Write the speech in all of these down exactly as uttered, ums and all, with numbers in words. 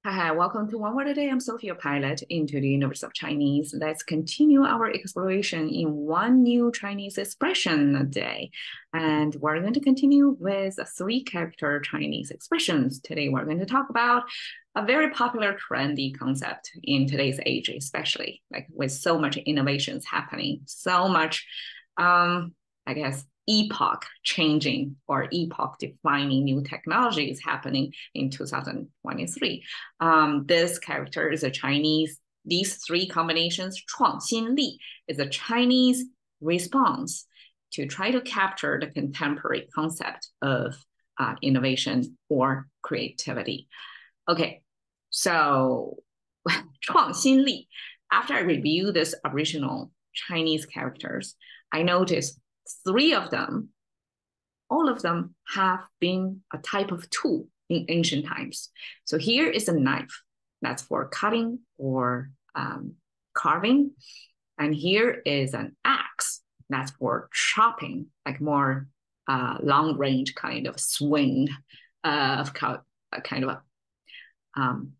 Hi, welcome to One Word a Day. I'm Sophia, pilot into the universe of Chinese. Let's continue our exploration in one new Chinese expression a day. And we're going to continue with three character Chinese expressions. Today, we're going to talk about a very popular trendy concept in today's age, especially like with so much innovations happening, so much, um, I guess, epoch changing or epoch defining new technologies happening in two thousand twenty-three. Um, this character is a Chinese, these three combinations, 创新力 is a Chinese response to try to capture the contemporary concept of uh, innovation or creativity. Okay, so 创新力, after I review this original Chinese characters, I noticed three of them, all of them have been a type of tool in ancient times. So here is a knife that's for cutting or um, carving. And here is an axe that's for chopping, like more uh, long range kind of swing uh, of uh, kind of a, um,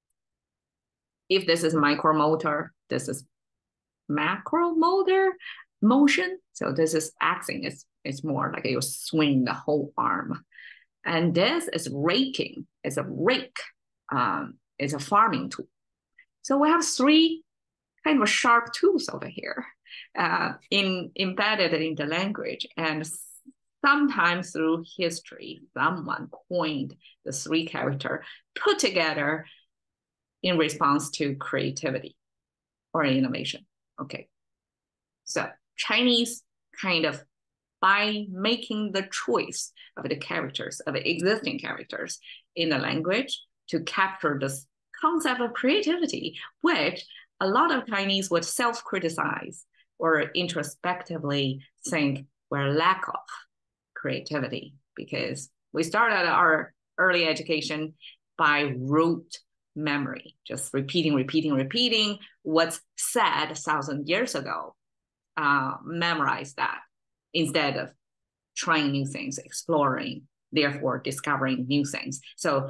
if this is micromotor, this is macromotor motion. So this is axing, it's, it's more like you swing the whole arm. And this is raking, it's a rake, um, it's a farming tool. So we have three kind of sharp tools over here uh, in, embedded in the language. And sometimes through history, someone coined the three character put together in response to creativity or innovation. Okay, so Chinese kind of, by making the choice of the characters, of the existing characters in the language to capture this concept of creativity, which a lot of Chinese would self-criticize or introspectively think we're lack of creativity, because we started our early education by rote memory, just repeating, repeating, repeating what's said a thousand years ago. Uh, memorize that instead of trying new things, exploring, therefore discovering new things. So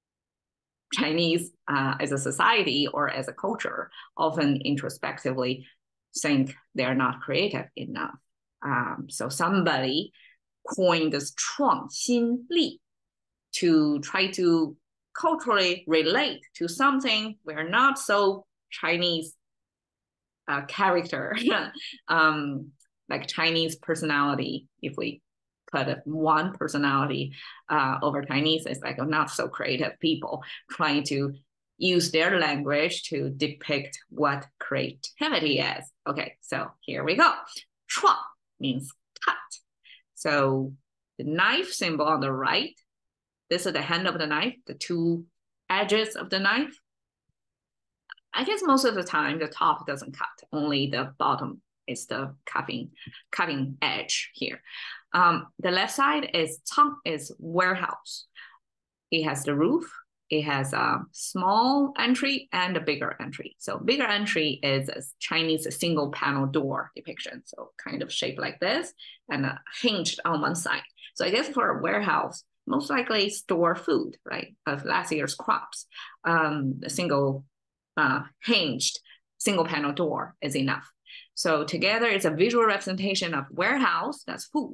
Chinese uh, as a society or as a culture often introspectively think they're not creative enough. Um, so somebody coined this 创新力 to try to culturally relate to something we're not so Chinese uh, character, um, like Chinese personality. If we put one personality uh, over Chinese, it's like not so creative people trying to use their language to depict what creativity is. Okay, so here we go. 创 means cut. So the knife symbol on the right, this is the hand of the knife, the two edges of the knife. I guess most of the time the top doesn't cut, only the bottom is the cutting, cutting edge here. Um, the left side is 仓, is warehouse. It has the roof, it has a small entry and a bigger entry. So bigger entry is a Chinese single panel door depiction. So kind of shaped like this and uh, hinged on one side. So I guess for a warehouse, most likely store food, right, of last year's crops. Um, the single uh, hinged single panel door is enough. So together it's a visual representation of warehouse, that's food.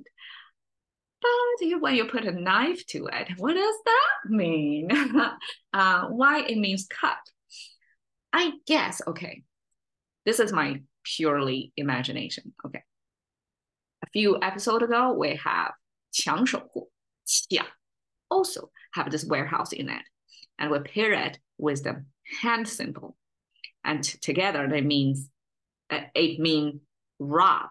But when you put a knife to it, what does that mean? uh, why it means cut? I guess, okay, this is my purely imagination, okay. A few episodes ago, we have 抢手货, 抢 also have this warehouse in it. And we pair it with the hand symbol. And together that means, uh, it means rob.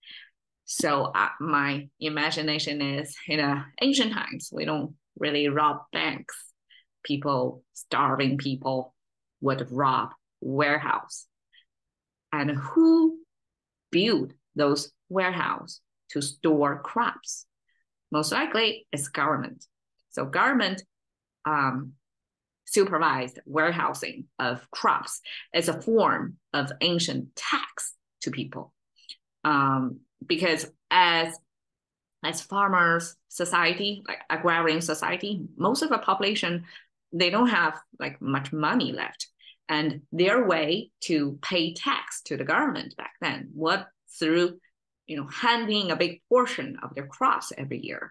So uh, my imagination is in uh, ancient times, we don't really rob banks. People, starving people would rob warehouse. And who built those warehouses to store crops? Most likely it's government. So government um, supervised warehousing of crops as a form of ancient tax to people. Um, because as as farmers society, like agrarian society, most of the population they don't have like much money left. And their way to pay tax to the government back then was through, you know, handing a big portion of their crops every year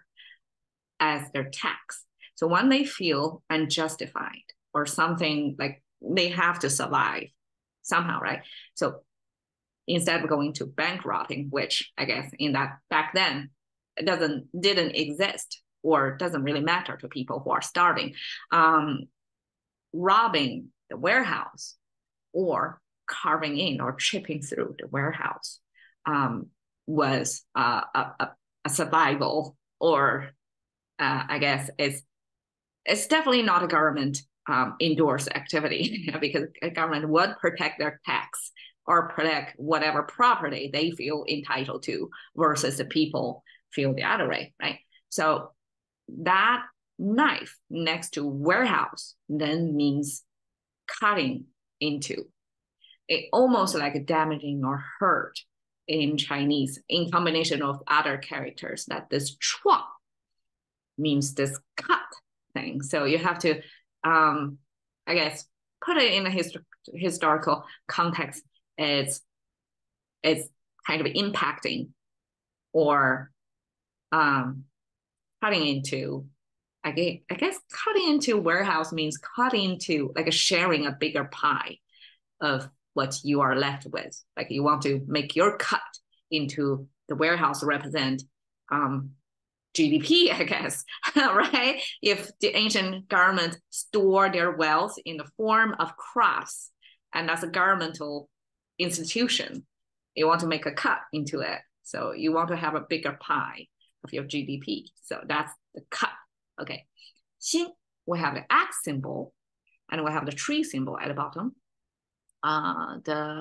as their tax. So when they feel unjustified or something like they have to survive somehow, right? So instead of going to bank robbing, which I guess in that back then it doesn't didn't exist or doesn't really matter to people who are starving, um, robbing the warehouse or carving in or chipping through the warehouse um, was uh, a, a survival, or uh, I guess it's it's definitely not a government um, endorsed activity because a government would protect their tax or protect whatever property they feel entitled to versus the people feel the other way, right? So that knife next to warehouse then means cutting into. It almost like damaging or hurt in Chinese in combination of other characters, that this chuang means this cut thing. So you have to, um, I guess, put it in a hist- historical context. It's, it's kind of impacting or um, cutting into, I guess, I guess cutting into warehouse means cutting into like a sharing a bigger pie of what you are left with. Like you want to make your cut into the warehouse represent um, G D P, I guess, right? If the ancient government store their wealth in the form of crops, and that's a governmental institution, you want to make a cut into it. So you want to have a bigger pie of your G D P. So that's the cut. Okay. Xin, we have the X symbol, and we have the tree symbol at the bottom. Uh, the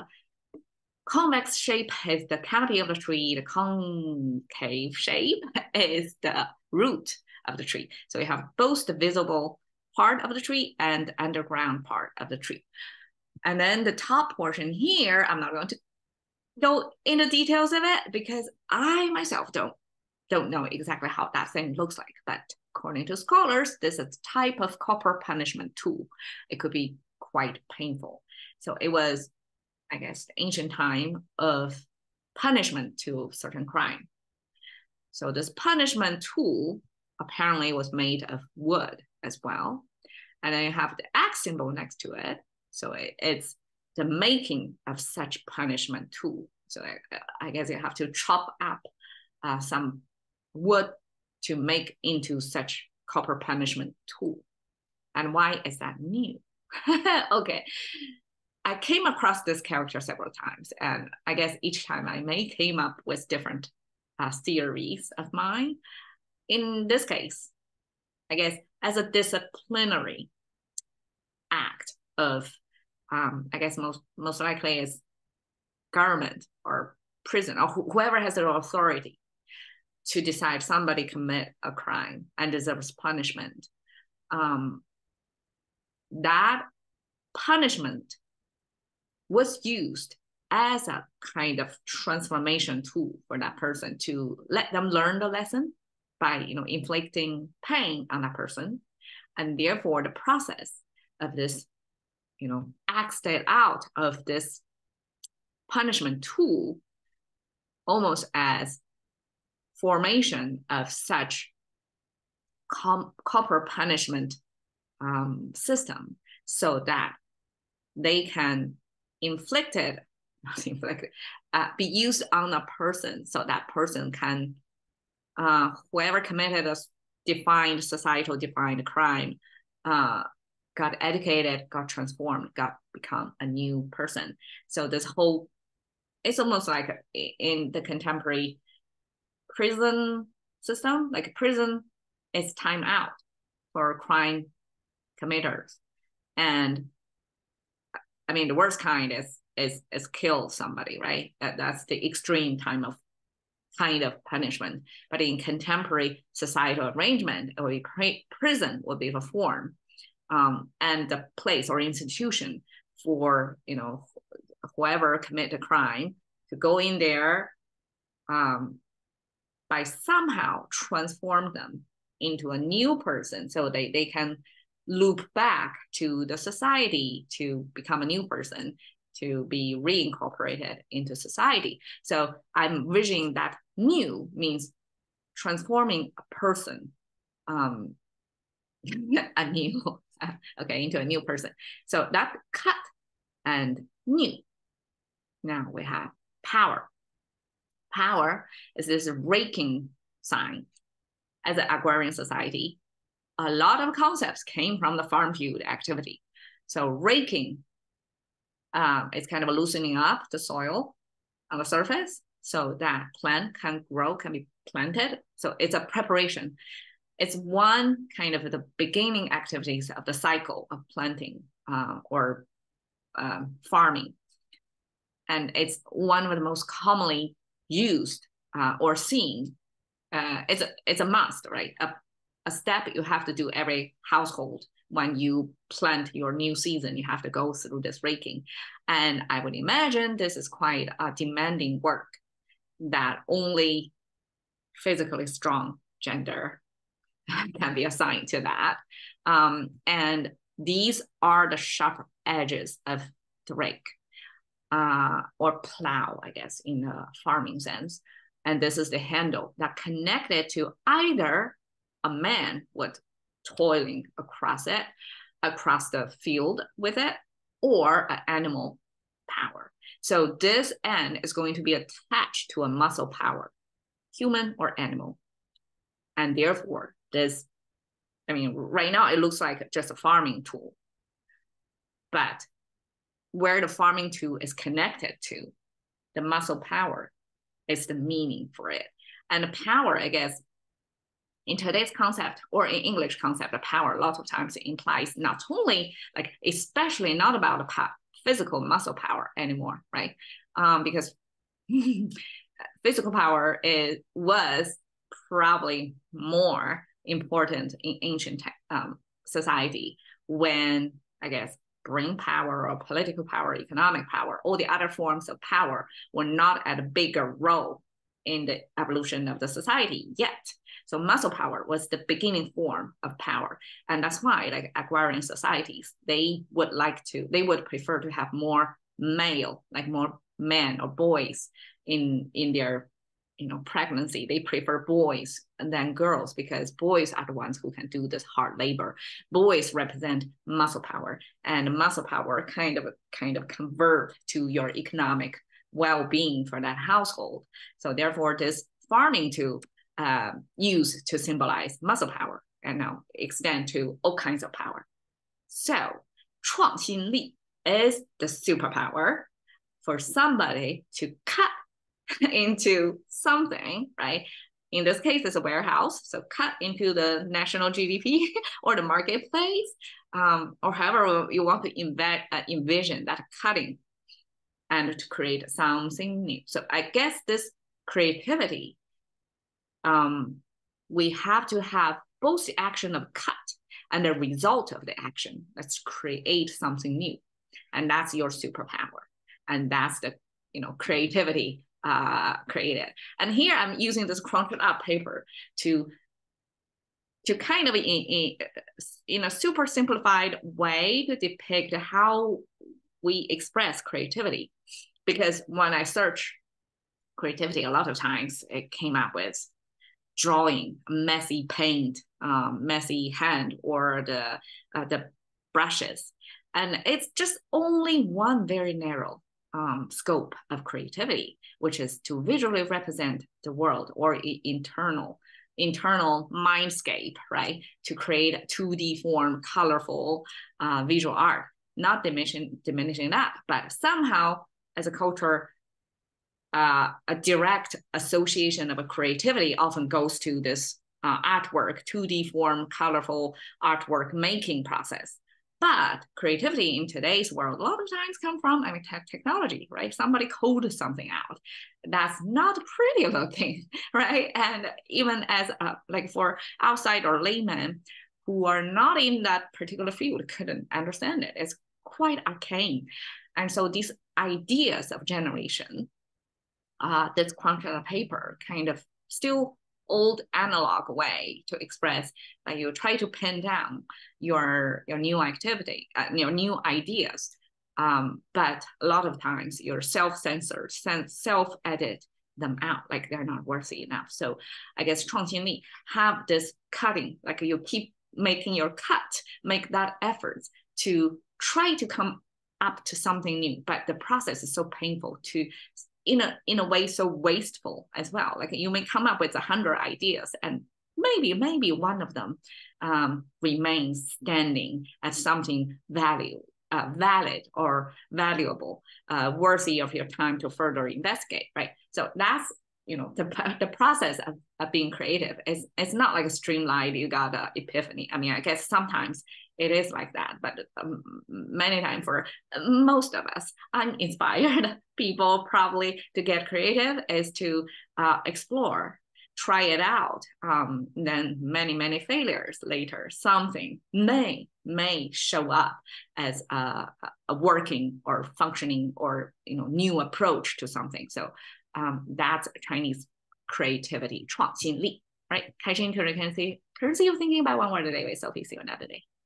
convex shape is the canopy of the tree. The concave shape is the root of the tree. So you have both the visible part of the tree and the underground part of the tree. And then the top portion here, I'm not going to go into details of it because I myself don't, don't know exactly how that thing looks like. But according to scholars, this is a type of copper punishment tool. It could be quite painful. So it was, I guess, the ancient time of punishment to certain crime. So this punishment tool apparently was made of wood as well. And then you have the X symbol next to it. So it, it's the making of such punishment tool. So I, I guess you have to chop up uh, some wood to make into such copper punishment tool. And why is that new? Okay. I came across this character several times, and I guess each time I may came up with different uh, theories of mine. In this case, I guess as a disciplinary act of, um, I guess most most likely is government or prison or wh- whoever has the authority to decide somebody commit a crime and deserves punishment. Um, that punishment was used as a kind of transformation tool for that person to let them learn the lesson by, you know, inflicting pain on that person. And therefore the process of this, you know, acted out of this punishment tool almost as formation of such com- copper punishment um, system so that they can inflict it, not inflicted, uh, be used on a person so that person can, uh, whoever committed a defined societal defined crime, uh, got educated, got transformed, got become a new person. So this whole, it's almost like in the contemporary prison system, like prison is time out for crime committers. And I mean, the worst kind is is is kill somebody, right? That, that's the extreme time of kind of punishment. But in contemporary societal arrangement, it would be prison would be the form, um, and the place or institution for, you know, whoever commit a crime to go in there, um, by somehow transform them into a new person, so they they can loop back to the society to become a new person, to be reincorporated into society. So I'm visioning that new means transforming a person, um, a new, okay, into a new person. So that cut and new. Now we have power. Power is this raking sign. As an agrarian society, a lot of concepts came from the farm field activity. So raking um, is kind of loosening up the soil on the surface so that plant can grow, can be planted. So it's a preparation. It's one kind of the beginning activities of the cycle of planting uh, or um, farming. And it's one of the most commonly used uh, or seen. Uh, it's, a, it's a must, right? A, a step you have to do every household when you plant your new season. You have to go through this raking. And I would imagine this is quite a demanding work that only physically strong gender can be assigned to that. Um, and these are the sharp edges of the rake uh, or plow, I guess, in a farming sense. And this is the handle that connected to either a man with toiling across it, across the field with it, or an animal power. So this end is going to be attached to a muscle power, human or animal. And therefore, this, I mean, right now it looks like just a farming tool. But where the farming tool is connected to, the muscle power is the meaning for it. And the power, I guess, in today's concept or in English concept, the power a lot of times implies not only, like, especially not about the physical muscle power anymore, right? Um, because physical power is was probably more important in ancient um, society when, I guess, brain power or political power, economic power, all the other forms of power were not at a bigger role in the evolution of the society yet. So muscle power was the beginning form of power. And that's why, like, agrarian societies, they would like to, they would prefer to have more male, like more men or boys in, in their, you know, pregnancy. They prefer boys than girls because boys are the ones who can do this hard labor. Boys represent muscle power, and muscle power kind of kind of convert to your economic well-being for that household. So therefore, this farming to uh, use to symbolize muscle power and now extend to all kinds of power. So 创新力 is the superpower for somebody to cut into something, right? In this case, it's a warehouse. So cut into the national G D P or the marketplace, um, or however you want to invent, uh, envision that cutting and to create something new. So I guess this creativity, um, we have to have both the action of cut and the result of the action. Let's create something new. And that's your superpower. And that's the, you know, creativity uh, created. And here I'm using this crunched up paper to, to kind of in, in, in a super simplified way to depict how we express creativity. Because when I search creativity, a lot of times it came up with drawing, messy paint, um, messy hand, or the, uh, the brushes. And it's just only one very narrow um, scope of creativity, which is to visually represent the world or I- internal internal mindscape, right? To create a two D form, colorful uh, visual art, not diminishing, diminishing that, but somehow as a culture, uh, a direct association of a creativity often goes to this uh, artwork, two D form, colorful artwork making process. But creativity in today's world, a lot of times come from, I mean, tech technology, right? Somebody coded something out that's not pretty looking, right? And even as a, like for outside or laymen who are not in that particular field couldn't understand it. It's quite arcane. And so these ideas of generation, uh, this crunched paper kind of still old analog way to express, like you try to pin down your your new activity, uh, your new ideas. Um, but a lot of times you're self-censored, self-edit them out, like they're not worthy enough. So I guess 创新力 have this cutting, like you keep making your cut, make that effort to try to come up to something new, but the process is so painful to in a in a way so wasteful as well. Like you may come up with a hundred ideas and maybe maybe one of them um, remains standing as something value uh, valid or valuable, uh, worthy of your time to further investigate, right? So that's, you know, the, the process of, of being creative is it's not like a streamlined, you got an epiphany. I mean, I guess sometimes it is like that, but um, many times for most of us uninspired people probably to get creative is to uh, explore, try it out. Um, then many, many failures later, something may may show up as a, a working or functioning or, you know, new approach to something. So um, that's Chinese creativity, 创新力, right? 开心 currency, currency of thinking about one word a day with Sophie. See you another day.